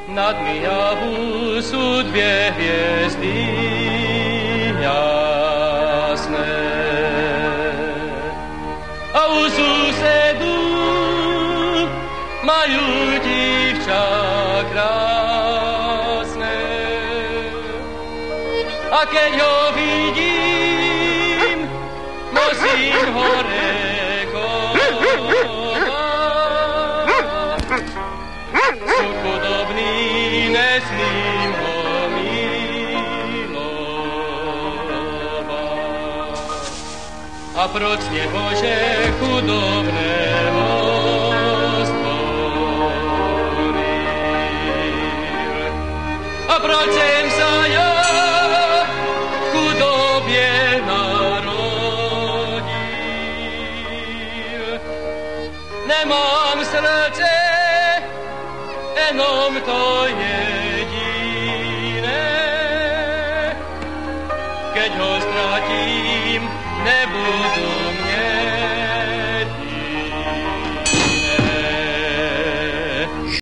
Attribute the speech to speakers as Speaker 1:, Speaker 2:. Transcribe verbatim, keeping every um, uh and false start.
Speaker 1: Nad Mijavou sú dvě hviezdy jasné. A u susedu majú dívča krásne. A keď ho vidím, musím hore sú chudobný, nesmím ho milovať. A proč nemože chudobného stvoril? A proč sem sa ja v chudobie narodil? Nemám srdce, jenom to jediné, keď ho stratím, nebudu